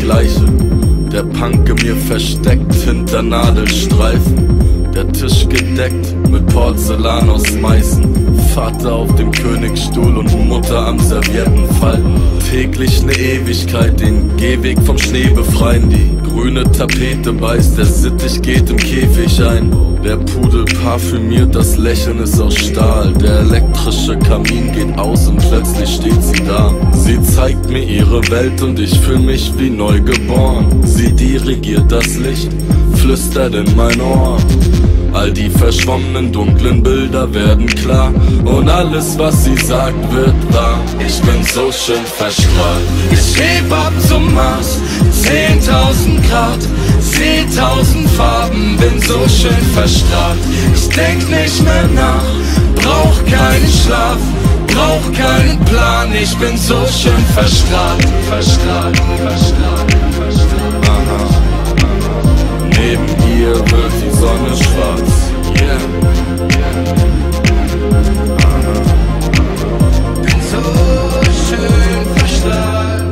Gleiche. Der Punk in mir versteckt hinter Nadelstreifen. Der Tisch gedeckt mit Porzellan aus Meißen. Vater auf dem Königsstuhl und Mutter am Serviettenfalten. Täglich ne Ewigkeit, den Gehweg vom Schnee befreien. Die grüne Tapete beißt, der Sittich geht im Käfig ein. Der Pudel parfümiert, das Lächeln ist aus Stahl. Der elektrische Kamin geht aus und plötzlich steht sie da. Sie zeigt mir ihre Welt und ich fühl mich wie neugeboren. Sie dirigiert das Licht, flüstert in mein Ohr. All die verschwommenen dunklen Bilder werden klar und alles was sie sagt wird wahr. Ich bin so schön verstrahlt. Ich heb ab zum Mars, 10.000 Grad, seh 1000 Farben, bin so schön verstrahlt. Ich denk nicht mehr nach, brauch keinen Schlaf, brauch keinen Plan. Ich bin so schön verstrahlt, verstrahlt, verstrahlt, verstrahlt. Aha. Neben ihr wird die Sonne schwarz, yeah. Bin so schön verstrahlt,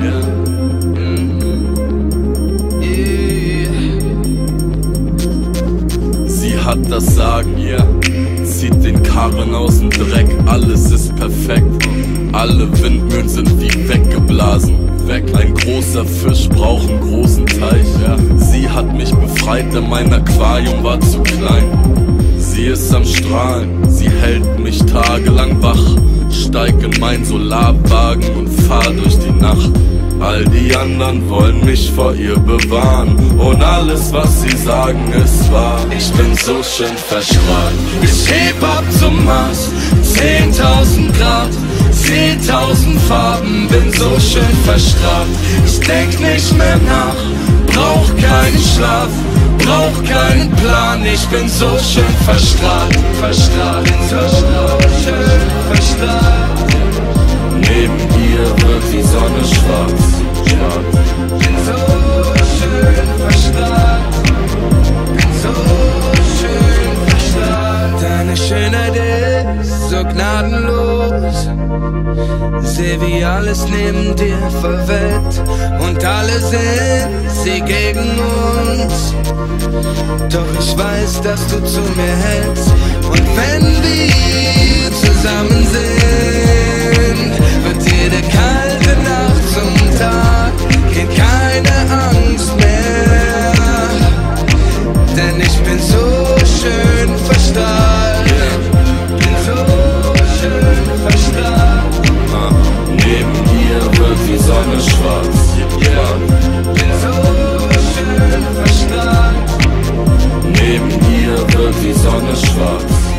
yeah. Sie hat das Sagen, yeah. Zieht den Karren aus dem Dreck, alles ist perfekt. Alle Windmühlen sind wie weggeblasen. Weg. Ein großer Fisch braucht einen großen Teich, ja. Sie hat mich befreit, denn mein Aquarium war zu klein. Sie ist am Strahlen, sie hält mich tagelang wach. Steig in mein Solarwagen und fahr durch die Nacht. All die anderen wollen mich vor ihr bewahren und alles was sie sagen ist wahr. Ich bin so schön verstrahlt. Ich heb ab zum Mars, 10.000 Grad, seh 1000 Farben, bin so schön verstrahlt. Ich denk nicht mehr nach, brauch keinen Schlaf, brauch keinen Plan. Ich bin so schön verstrahlt, verstrahlt, so schön verstrahlt. Neben ihr wird die Sonne schwarz, schwarz. Bin so schön verstrahlt, bin so schön verstrahlt. Deine Schönheit ist so gnadenlos. Seh wie alles neben dir verwelkt und alle sind sie gegen uns. Doch ich weiß, dass du zu mir hältst und wenn wir zusammen sind, wird jede kalte Nacht zum Tag, geht keine Angst mehr, denn ich bin so schön verstrahlt, bin so schön verstrahlt. Neben ihr wird die Sonne schwarz, yeah. Bin so schön verstrahlt. Neben ihr wird die Sonne schwarz.